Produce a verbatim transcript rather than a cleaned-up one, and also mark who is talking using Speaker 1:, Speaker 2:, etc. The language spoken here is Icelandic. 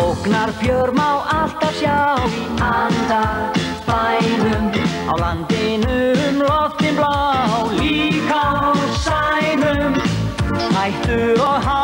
Speaker 1: Ógnarfjör má alltaf sjá í andabænum, á landinu loftin blá, líka á sænum, hættur og